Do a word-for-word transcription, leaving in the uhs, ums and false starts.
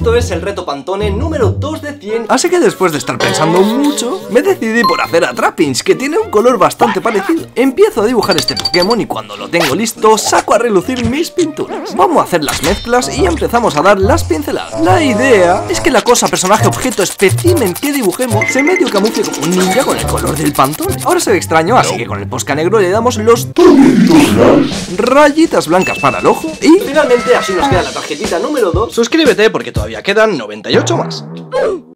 esto es el reto Pantone número dos de cien. Así que después de estar pensando mucho, me decidí por hacer a Trapinch, que tiene un color bastante parecido. Empiezo a dibujar este Pokémon y cuando lo tengo listo, saco a relucir mis pinturas. Vamos a hacer las mezclas y empezamos a dar las pinceladas. La idea es que la cosa, personaje, objeto, espécimen que dibujemos se medio camufle como un ninja con el color del Pantone. Ahora se ve extraño, así que con el Posca negro le damos los rayitas blancas para el ojo y Finalmente así nos queda la tarjetita número dos. suscríbete porque todavía quedan noventa y ocho más.